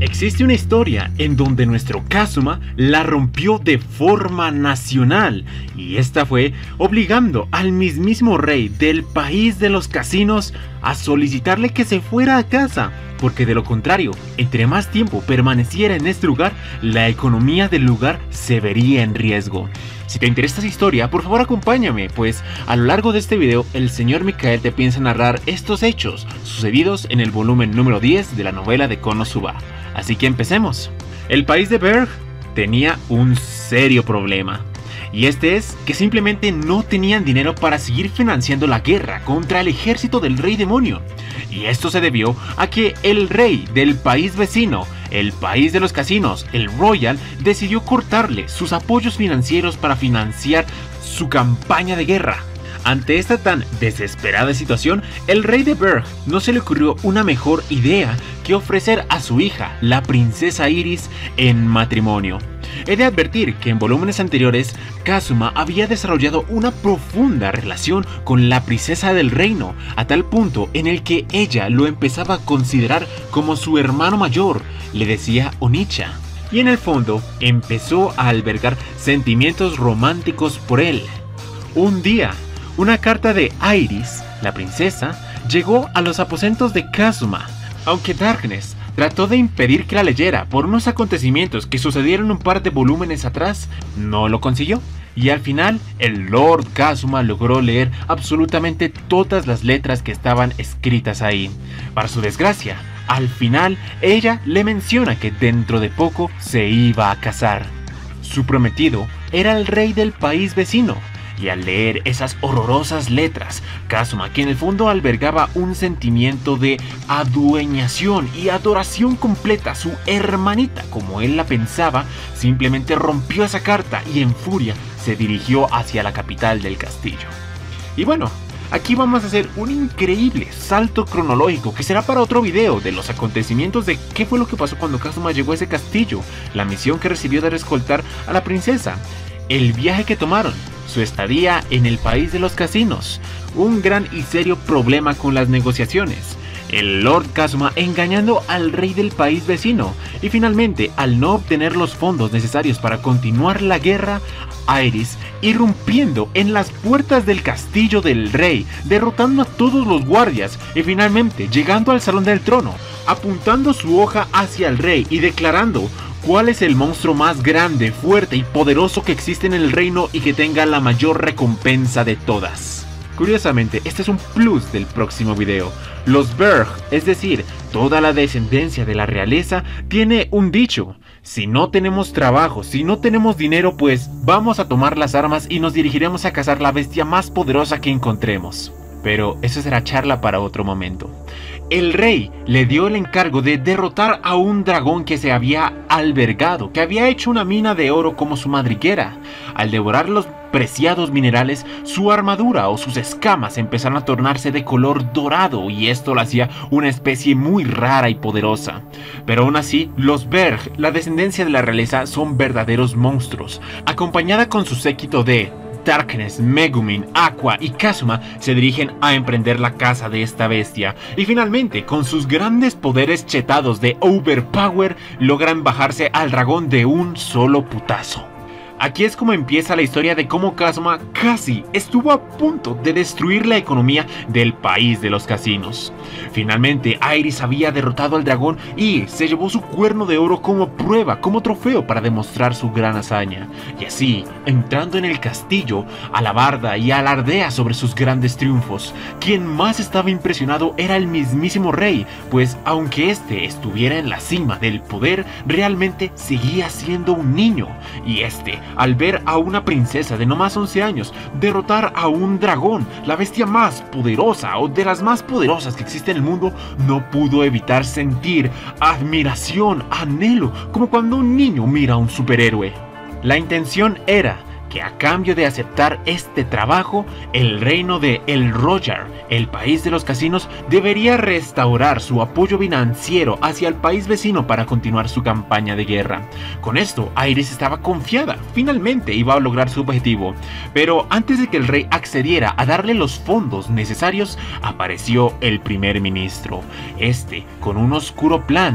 Existe una historia en donde nuestro Kazuma la rompió de forma nacional, y esta fue obligando al mismísimo rey del país de los casinos a solicitarle que se fuera a casa, porque de lo contrario, entre más tiempo permaneciera en este lugar, la economía del lugar se vería en riesgo. Si te interesa esta historia, por favor acompáñame, pues a lo largo de este video el señor Mikael te piensa narrar estos hechos sucedidos en el volumen número 10 de la novela de Konosuba. Así que empecemos. El país de Berg tenía un serio problema, y este es que simplemente no tenían dinero para seguir financiando la guerra contra el ejército del rey demonio. Y esto se debió a que el rey del país vecino, el país de los casinos, el Royal, decidió cortarle sus apoyos financieros para financiar su campaña de guerra. Ante esta tan desesperada situación, el rey de Berg no se le ocurrió una mejor idea que ofrecer a su hija, la princesa Iris, en matrimonio. He de advertir que en volúmenes anteriores, Kazuma había desarrollado una profunda relación con la princesa del reino, a tal punto en el que ella lo empezaba a considerar como su hermano mayor, le decía Onicha, y en el fondo empezó a albergar sentimientos románticos por él. Un día, una carta de Iris, la princesa, llegó a los aposentos de Kazuma. Aunque Darkness trató de impedir que la leyera por unos acontecimientos que sucedieron un par de volúmenes atrás, no lo consiguió. Y al final, el Lord Kazuma logró leer absolutamente todas las letras que estaban escritas ahí. Para su desgracia, al final, ella le menciona que dentro de poco se iba a casar. Su prometido era el rey del país vecino. Y al leer esas horrorosas letras, Kazuma, que en el fondo albergaba un sentimiento de adueñación y adoración completa a su hermanita, como él la pensaba, simplemente rompió esa carta y en furia se dirigió hacia la capital del castillo. Y bueno, aquí vamos a hacer un increíble salto cronológico que será para otro video de los acontecimientos de qué fue lo que pasó cuando Kazuma llegó a ese castillo, la misión que recibió de escoltar a la princesa, el viaje que tomaron, su estadía en el país de los casinos, un gran y serio problema con las negociaciones, el Lord Kazuma engañando al rey del país vecino y finalmente, al no obtener los fondos necesarios para continuar la guerra, Iris irrumpiendo en las puertas del castillo del rey, derrotando a todos los guardias y finalmente llegando al salón del trono, apuntando su hoja hacia el rey y declarando ¿cuál es el monstruo más grande, fuerte y poderoso que existe en el reino y que tenga la mayor recompensa de todas? Curiosamente, este es un plus del próximo video. Los Berg, es decir, toda la descendencia de la realeza, tiene un dicho: si no tenemos trabajo, si no tenemos dinero, pues vamos a tomar las armas y nos dirigiremos a cazar la bestia más poderosa que encontremos. Pero eso será charla para otro momento. El rey le dio el encargo de derrotar a un dragón que se había albergado, que había hecho una mina de oro como su madriguera. Al devorar los preciados minerales, su armadura o sus escamas empezaron a tornarse de color dorado y esto lo hacía una especie muy rara y poderosa. Pero aún así, los Berg, la descendencia de la realeza, son verdaderos monstruos. Acompañada con su séquito de Darkness, Megumin, Aqua y Kazuma se dirigen a emprender la caza de esta bestia y finalmente con sus grandes poderes chetados de Overpower logran bajarse al dragón de un solo putazo. Aquí es como empieza la historia de cómo Kazuma casi estuvo a punto de destruir la economía del país de los casinos. Finalmente Iris había derrotado al dragón y se llevó su cuerno de oro como prueba, como trofeo para demostrar su gran hazaña. Y así, entrando en el castillo, alabarda y alardea sobre sus grandes triunfos. Quien más estaba impresionado era el mismísimo rey, pues aunque este estuviera en la cima del poder, realmente seguía siendo un niño. Y este, al ver a una princesa de no más 11 años derrotar a un dragón, la bestia más poderosa o de las más poderosas que existe en el mundo, no pudo evitar sentir admiración, anhelo, como cuando un niño mira a un superhéroe. La intención era que a cambio de aceptar este trabajo, el reino de El Royal, el país de los casinos, debería restaurar su apoyo financiero hacia el país vecino para continuar su campaña de guerra. Con esto, Iris estaba confiada, finalmente iba a lograr su objetivo. Pero antes de que el rey accediera a darle los fondos necesarios, apareció el primer ministro. Este, con un oscuro plan,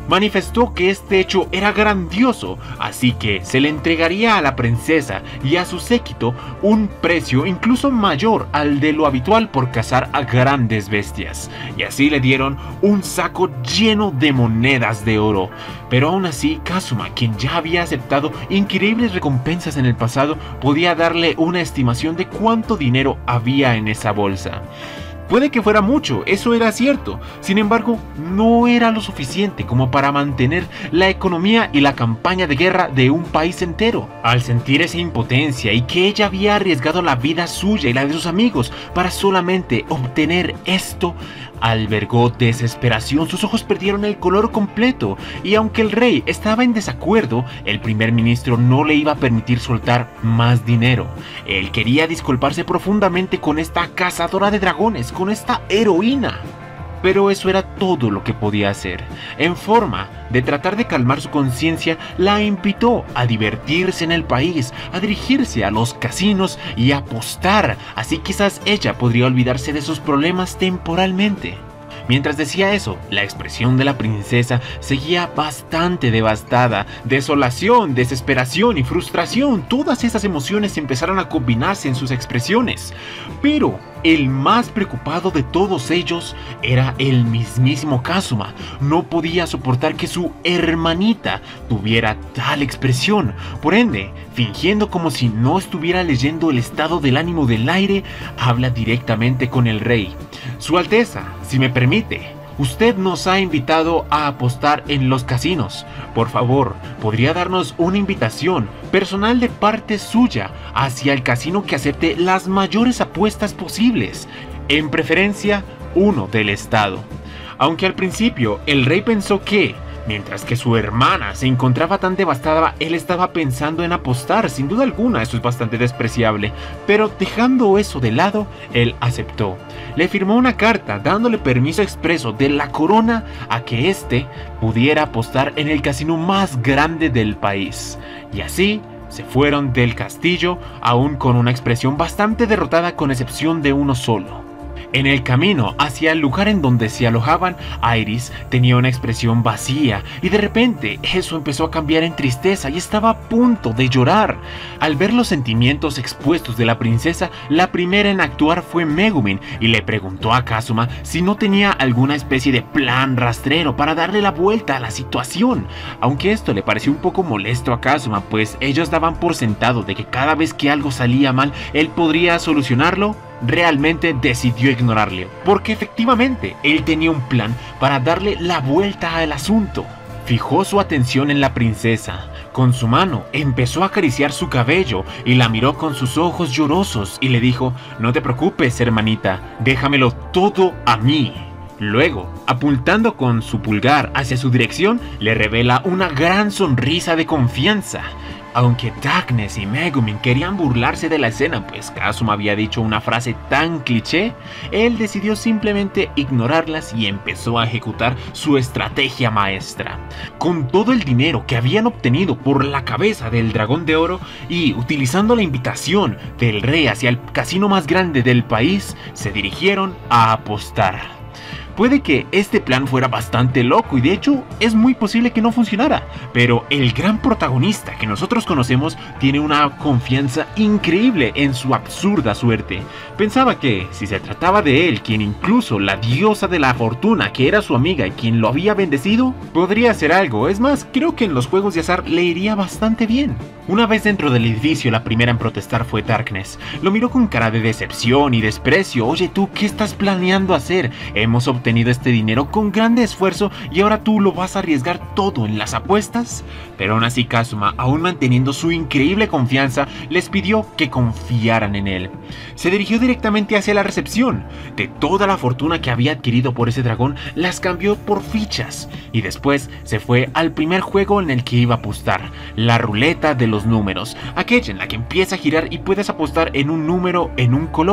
manifestó que este hecho era grandioso, así que se le entregaría a la princesa y a su séquito un precio incluso mayor al de lo habitual por cazar a grandes bestias, y así le dieron un saco lleno de monedas de oro. Pero aún así, Kazuma, quien ya había aceptado increíbles recompensas en el pasado, podía darle una estimación de cuánto dinero había en esa bolsa. Puede que fuera mucho, eso era cierto, sin embargo, no era lo suficiente como para mantener la economía y la campaña de guerra de un país entero. Al sentir esa impotencia y que ella había arriesgado la vida suya y la de sus amigos para solamente obtener esto, albergó desesperación. Sus ojos perdieron el color completo, y aunque el rey estaba en desacuerdo, el primer ministro no le iba a permitir soltar más dinero. Él quería disculparse profundamente con esta cazadora de dragones, con esta heroína. Pero eso era todo lo que podía hacer. En forma de tratar de calmar su conciencia, la invitó a divertirse en el país, a dirigirse a los casinos y a apostar. Así quizás ella podría olvidarse de sus problemas temporalmente. Mientras decía eso, la expresión de la princesa seguía bastante devastada. Desolación, desesperación y frustración, todas esas emociones empezaron a combinarse en sus expresiones. Pero el más preocupado de todos ellos era el mismísimo Kazuma. No podía soportar que su hermanita tuviera tal expresión. Por ende, fingiendo como si no estuviera leyendo el estado del ánimo del aire, habla directamente con el rey. Su Alteza, si me permite, usted nos ha invitado a apostar en los casinos. Por favor, ¿podría darnos una invitación personal de parte suya hacia el casino que acepte las mayores apuestas posibles? En preferencia, uno del estado. Aunque al principio el rey pensó que, mientras que su hermana se encontraba tan devastada, él estaba pensando en apostar. Sin duda alguna, eso es bastante despreciable. Pero dejando eso de lado, él aceptó. Le firmó una carta dándole permiso expreso de la corona a que éste pudiera apostar en el casino más grande del país. Y así se fueron del castillo, aún con una expresión bastante derrotada, con excepción de uno solo. En el camino hacia el lugar en donde se alojaban, Iris tenía una expresión vacía, y de repente eso empezó a cambiar en tristeza y estaba a punto de llorar. Al ver los sentimientos expuestos de la princesa, la primera en actuar fue Megumin, y le preguntó a Kazuma si no tenía alguna especie de plan rastrero para darle la vuelta a la situación. Aunque esto le pareció un poco molesto a Kazuma, pues ellos daban por sentado de que cada vez que algo salía mal, él podría solucionarlo. Realmente decidió ignorarle, porque efectivamente él tenía un plan para darle la vuelta al asunto. Fijó su atención en la princesa. Con su mano empezó a acariciar su cabello y la miró con sus ojos llorosos y le dijo: "No te preocupes, hermanita, déjamelo todo a mí". Luego, apuntando con su pulgar hacia su dirección, le revela una gran sonrisa de confianza. Aunque Darkness y Megumin querían burlarse de la escena, pues Kazuma había dicho una frase tan cliché, él decidió simplemente ignorarlas y empezó a ejecutar su estrategia maestra. Con todo el dinero que habían obtenido por la cabeza del dragón de oro y utilizando la invitación del rey hacia el casino más grande del país, se dirigieron a apostar. Puede que este plan fuera bastante loco y de hecho es muy posible que no funcionara, pero el gran protagonista que nosotros conocemos tiene una confianza increíble en su absurda suerte. Pensaba que si se trataba de él, quien incluso la diosa de la fortuna, que era su amiga y quien lo había bendecido, podría hacer algo. Es más, creo que en los juegos de azar le iría bastante bien. Una vez dentro del edificio, la primera en protestar fue Darkness. Lo miró con cara de decepción y desprecio. "Oye tú, ¿qué estás planeando hacer? Hemos obtenido este dinero con grande esfuerzo y ahora tú lo vas a arriesgar todo en las apuestas". Pero aún así Kazuma, aún manteniendo su increíble confianza, les pidió que confiaran en él. Se dirigió directamente hacia la recepción. De toda la fortuna que había adquirido por ese dragón, las cambió por fichas. Y después se fue al primer juego en el que iba a apostar, la ruleta de los números, aquella en la que empieza a girar y puedes apostar en un número en un color.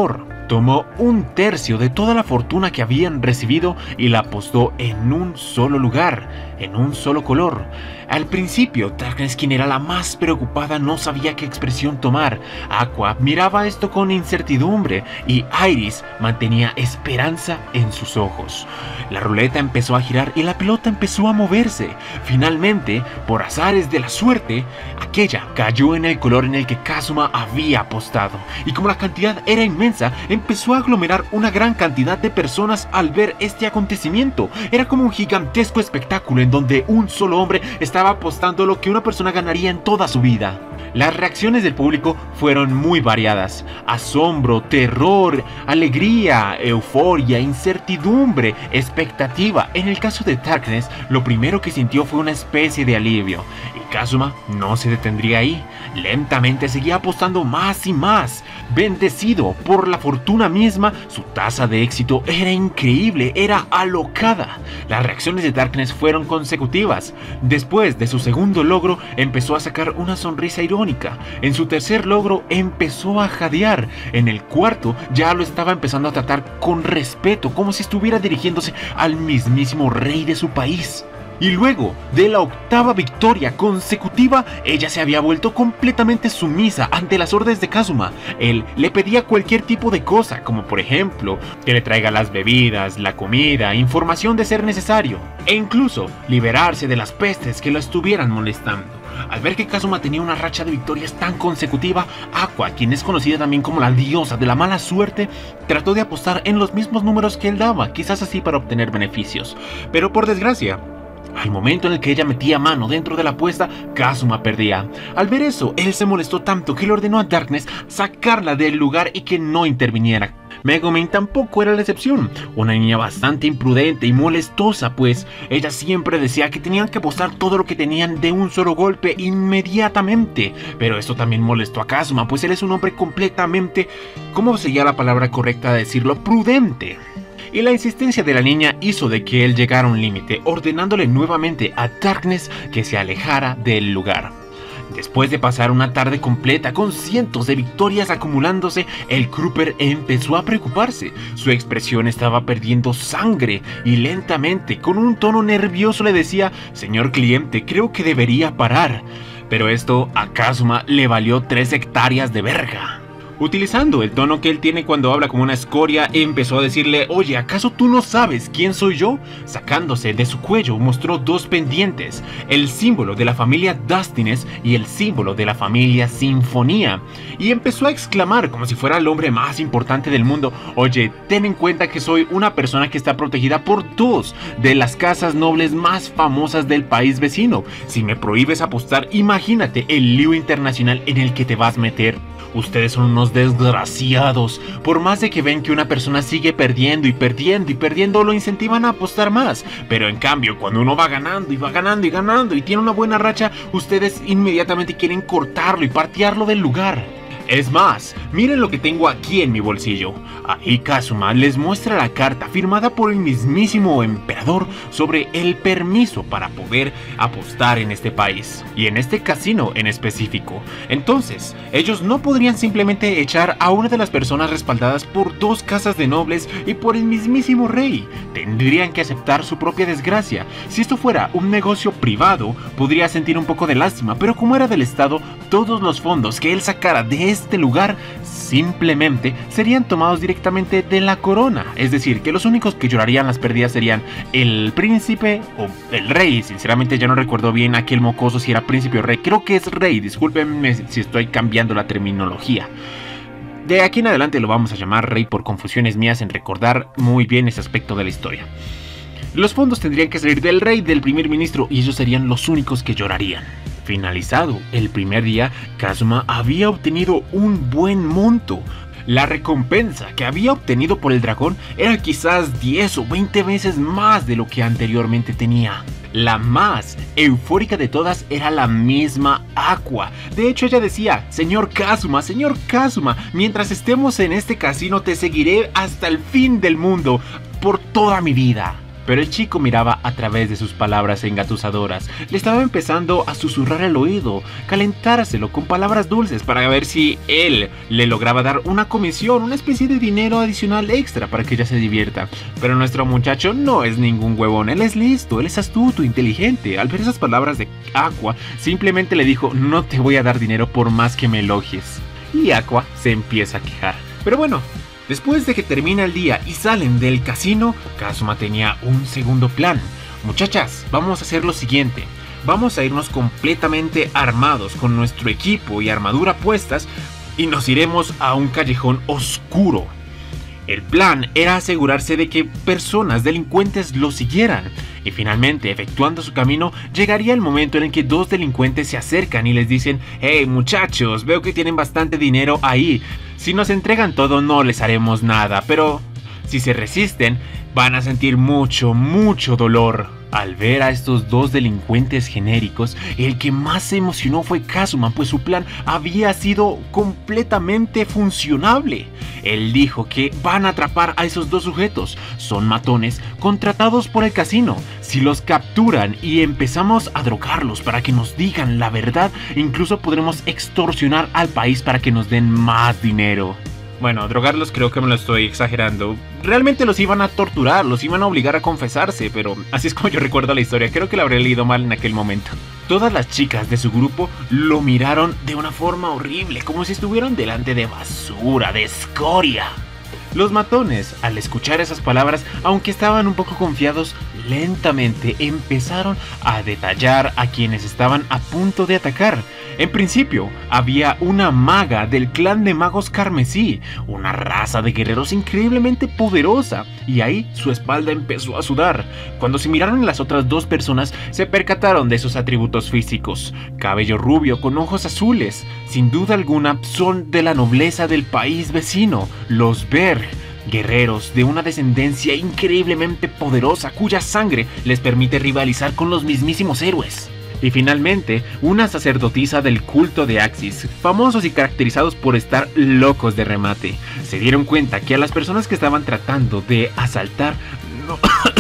tomó un tercio de toda la fortuna que habían recibido y la apostó en un solo lugar, en un solo color. Al principio, Darkness, quien era la más preocupada, no sabía qué expresión tomar. Aqua miraba esto con incertidumbre y Iris mantenía esperanza en sus ojos. La ruleta empezó a girar y la pelota empezó a moverse. Finalmente, por azares de la suerte, aquella cayó en el color en el que Kazuma había apostado. Y como la cantidad era inmensa, empezó a aglomerar una gran cantidad de personas al ver este acontecimiento. Era como un gigantesco espectáculo en donde un solo hombre estaba apostando lo que una persona ganaría en toda su vida. Las reacciones del público fueron muy variadas: asombro, terror, alegría, euforia, incertidumbre, expectativa. En el caso de Darkness, lo primero que sintió fue una especie de alivio, y Kazuma no se detendría ahí. Lentamente seguía apostando más y más. Bendecido por la fortuna misma, su tasa de éxito era increíble, era alocada. Las reacciones de Darkness fueron consecutivas. Después de su segundo logro, empezó a sacar una sonrisa irónica. En su tercer logro, empezó a jadear. En el cuarto, ya lo estaba empezando a tratar con respeto, como si estuviera dirigiéndose al mismísimo rey de su país. Y luego de la octava victoria consecutiva, ella se había vuelto completamente sumisa ante las órdenes de Kazuma. Él le pedía cualquier tipo de cosa, como por ejemplo, que le traiga las bebidas, la comida, información de ser necesario, e incluso liberarse de las pestes que lo estuvieran molestando. Al ver que Kazuma tenía una racha de victorias tan consecutiva, Aqua, quien es conocida también como la diosa de la mala suerte, trató de apostar en los mismos números que él daba, quizás así para obtener beneficios. Pero por desgracia, al momento en el que ella metía mano dentro de la apuesta, Kazuma perdía. Al ver eso, él se molestó tanto que le ordenó a Darkness sacarla del lugar y que no interviniera. Megumin tampoco era la excepción, una niña bastante imprudente y molestosa, pues ella siempre decía que tenían que apostar todo lo que tenían de un solo golpe inmediatamente. Pero esto también molestó a Kazuma, pues él es un hombre completamente, ¿cómo sería la palabra correcta de decirlo?, prudente. Y la insistencia de la niña hizo de que él llegara a un límite, ordenándole nuevamente a Darkness que se alejara del lugar. Después de pasar una tarde completa con cientos de victorias acumulándose, el Crupper empezó a preocuparse. Su expresión estaba perdiendo sangre y lentamente, con un tono nervioso, le decía: «Señor cliente, creo que debería parar». Pero esto a Kazuma le valió 3 hectáreas de verga. Utilizando el tono que él tiene cuando habla como una escoria, empezó a decirle: «Oye, ¿acaso tú no sabes quién soy yo?». Sacándose de su cuello mostró 2 pendientes, el símbolo de la familia Dustiness y el símbolo de la familia Sinfonía, y empezó a exclamar como si fuera el hombre más importante del mundo: «Oye, ten en cuenta que soy una persona que está protegida por 2 de las casas nobles más famosas del país vecino. Si me prohíbes apostar, imagínate el lío internacional en el que te vas a meter. Ustedes son unos desgraciados. Por más de que ven que una persona sigue perdiendo y perdiendo y perdiendo, lo incentivan a apostar más. Pero en cambio, cuando uno va ganando y va ganando y ganando y tiene una buena racha, ustedes inmediatamente quieren cortarlo y partearlo del lugar. Es más, miren lo que tengo aquí en mi bolsillo». Ahí Kazuma les muestra la carta firmada por el mismísimo emperador sobre el permiso para poder apostar en este país, y en este casino en específico. Entonces, ellos no podrían simplemente echar a una de las personas respaldadas por 2 casas de nobles y por el mismísimo rey. Tendrían que aceptar su propia desgracia. Si esto fuera un negocio privado, podría sentir un poco de lástima, pero como era del Estado, todos los fondos que él sacara de este lugar simplemente serían tomados directamente de la corona. Es decir, que los únicos que llorarían las pérdidas serían el príncipe o el rey. Sinceramente ya no recuerdo bien aquel mocoso si era príncipe o rey. Creo que es rey, discúlpenme si estoy cambiando la terminología. De aquí en adelante lo vamos a llamar rey por confusiones mías en recordar muy bien ese aspecto de la historia. Los fondos tendrían que salir del rey, del primer ministro, y ellos serían los únicos que llorarían. Finalizado el primer día, Kazuma había obtenido un buen monto. La recompensa que había obtenido por el dragón era quizás 10 o 20 veces más de lo que anteriormente tenía. La más eufórica de todas era la misma Aqua. De hecho, ella decía: señor Kazuma, mientras estemos en este casino te seguiré hasta el fin del mundo, por toda mi vida». pero el chico miraba a través de sus palabras engatusadoras. Le estaba empezando a susurrar al oído, calentárselo con palabras dulces para ver si él le lograba dar una comisión, una especie de dinero adicional extra para que ella se divierta. Pero nuestro muchacho no es ningún huevón, él es listo, él es astuto, inteligente. Al ver esas palabras de Aqua, simplemente le dijo: no te voy a dar dinero por más que me elogies. Y Aqua se empieza a quejar. Pero bueno, después de que termina el día y salen del casino, Kazuma tenía un segundo plan. Muchachas, vamos a hacer lo siguiente. Vamos a irnos completamente armados con nuestro equipo y armadura puestas y nos iremos a un callejón oscuro. El plan era asegurarse de que personas delincuentes lo siguieran. Y finalmente, efectuando su camino, llegaría el momento en el que dos delincuentes se acercan y les dicen: hey muchachos, veo que tienen bastante dinero ahí. Si nos entregan todo no les haremos nada, pero si se resisten van a sentir mucho dolor. Al ver a estos dos delincuentes genéricos, el que más se emocionó fue Kazuma, pues su plan había sido completamente funcionable. Él dijo que van a atrapar a esos dos sujetos. Son matones contratados por el casino. Si los capturan y empezamos a drogarlos para que nos digan la verdad, incluso podremos extorsionar al país para que nos den más dinero. Bueno, drogarlos creo que me lo estoy exagerando. Realmente los iban a torturar, los iban a obligar a confesarse, pero así es como yo recuerdo la historia. Creo que la habré leído mal en aquel momento. Todas las chicas de su grupo lo miraron de una forma horrible, como si estuvieran delante de basura, de escoria. Los matones, al escuchar esas palabras, aunque estaban un poco confiados, lentamente empezaron a detallar a quienes estaban a punto de atacar. En principio, había una maga del clan de magos carmesí, una raza de guerreros increíblemente poderosa, y ahí su espalda empezó a sudar. Cuando se miraron a las otras dos personas, se percataron de sus atributos físicos. Cabello rubio con ojos azules, sin duda alguna son de la nobleza del país vecino, los Berg. Guerreros de una descendencia increíblemente poderosa cuya sangre les permite rivalizar con los mismísimos héroes. Y finalmente, una sacerdotisa del culto de Axis, famosos y caracterizados por estar locos de remate. Se dieron cuenta que a las personas que estaban tratando de asaltar... No...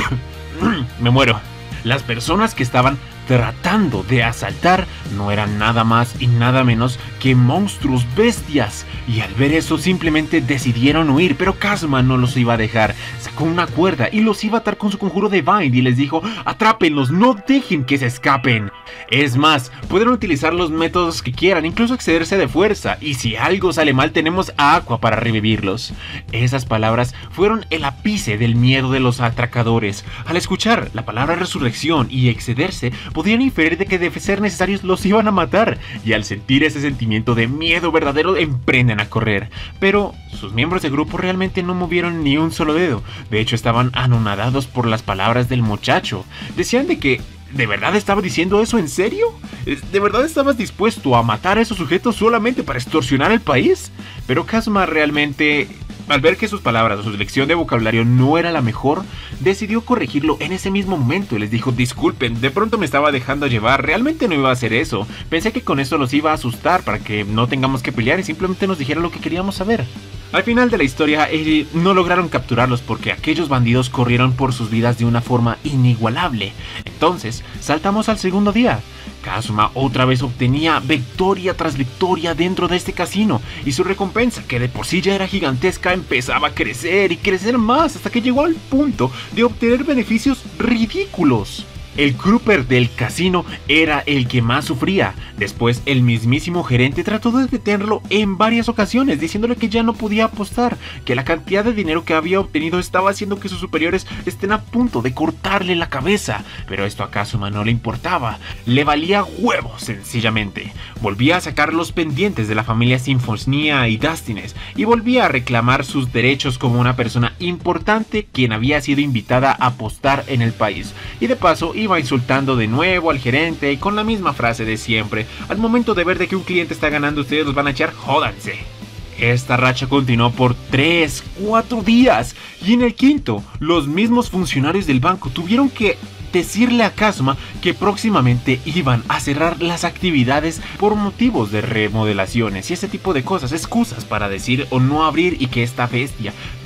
Me muero. Las personas que estaban tratando de asaltar no eran nada más y nada menos que monstruos bestias, y al ver eso simplemente decidieron huir, pero Kazuma no los iba a dejar. Sacó una cuerda y los iba a atar con su conjuro de Bind y les dijo: atrápenlos, no dejen que se escapen. Es más, pueden utilizar los métodos que quieran, incluso excederse de fuerza, y si algo sale mal tenemos a Aqua para revivirlos. Esas palabras fueron el ápice del miedo de los atracadores. Al escuchar la palabra resurrección y excederse, podían inferir de que de ser necesarios los iban a matar, y al sentir ese sentimiento de miedo verdadero emprenden a correr. Pero sus miembros de grupo realmente no movieron ni un solo dedo. De hecho, estaban anonadados por las palabras del muchacho. Decían de que ¿de verdad estaba diciendo eso? ¿En serio? ¿De verdad estabas dispuesto a matar a esos sujetos solamente para extorsionar el país? Pero Kazuma realmente, al ver que sus palabras o su selección de vocabulario no era la mejor, decidió corregirlo en ese mismo momento y les dijo: disculpen, de pronto me estaba dejando llevar, realmente no iba a hacer eso. Pensé que con eso los iba a asustar para que no tengamos que pelear y simplemente nos dijera lo que queríamos saber. Al final de la historia, no lograron capturarlos porque aquellos bandidos corrieron por sus vidas de una forma inigualable. Entonces, saltamos al segundo día. Kazuma otra vez obtenía victoria tras victoria dentro de este casino, y su recompensa, que de por sí ya era gigantesca, empezaba a crecer y crecer más hasta que llegó al punto de obtener beneficios ridículos. El Crupper del casino era el que más sufría. Después, el mismísimo gerente trató de detenerlo en varias ocasiones, diciéndole que ya no podía apostar, que la cantidad de dinero que había obtenido estaba haciendo que sus superiores estén a punto de cortarle la cabeza. Pero esto a Kazuma no le importaba, le valía huevo sencillamente. Volvía a sacar los pendientes de la familia Sinfonía y Dastines, y volvía a reclamar sus derechos como una persona importante quien había sido invitada a apostar en el país. Y de paso, iba insultando de nuevo al gerente y con la misma frase de siempre: al momento de ver de que un cliente está ganando, ustedes los van a echar, jódanse. Esta racha continuó por 3, 4 días, y en el quinto, los mismos funcionarios del banco tuvieron que decirle a Kazuma que próximamente iban a cerrar las actividades por motivos de remodelaciones y ese tipo de cosas, excusas para decir o no abrir, y que esta bestia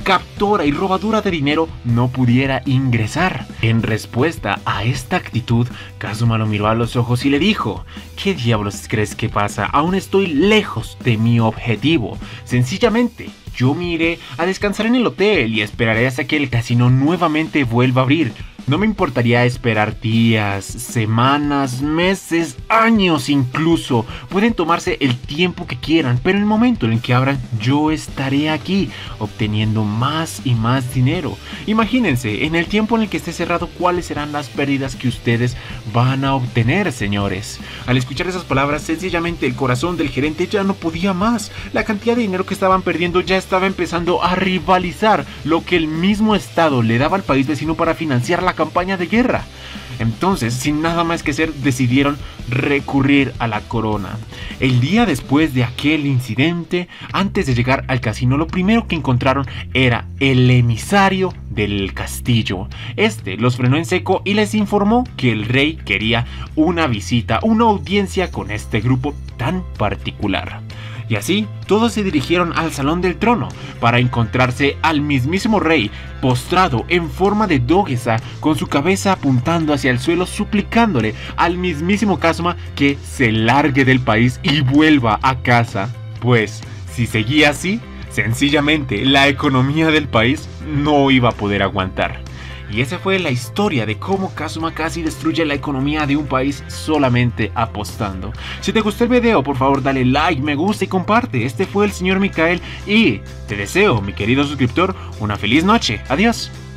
captora y robadura de dinero no pudiera ingresar. En respuesta a esta actitud, Kazuma lo miró a los ojos y le dijo: ¿qué diablos crees que pasa? Aún estoy lejos de mi objetivo. Sencillamente, yo me iré a descansar en el hotel y esperaré hasta que el casino nuevamente vuelva a abrir. No me importaría esperar días, semanas, meses, años incluso. Pueden tomarse el tiempo que quieran, pero en el momento en el que abran, yo estaré aquí, obteniendo más y más dinero. Imagínense, en el tiempo en el que esté cerrado, cuáles serán las pérdidas que ustedes van a obtener, señores. Al escuchar esas palabras, sencillamente el corazón del gerente ya no podía más. La cantidad de dinero que estaban perdiendo ya estaba empezando a rivalizar lo que el mismo Estado le daba al país vecino para financiar la campaña de guerra. Entonces, sin nada más que hacer, decidieron recurrir a la corona. El día después de aquel incidente, antes de llegar al casino, lo primero que encontraron era el emisario del castillo. Este los frenó en seco y les informó que el rey quería una visita, una audiencia con este grupo tan particular. Y así, todos se dirigieron al salón del trono para encontrarse al mismísimo rey postrado en forma de dogesa, con su cabeza apuntando hacia el suelo, suplicándole al mismísimo Kazuma que se largue del país y vuelva a casa. Pues, si seguía así, sencillamente la economía del país no iba a poder aguantar. Y esa fue la historia de cómo Kazuma casi destruye la economía de un país solamente apostando. Si te gustó el video, por favor dale like, me gusta y comparte. Este fue el señor Mikael y te deseo, mi querido suscriptor, una feliz noche. Adiós.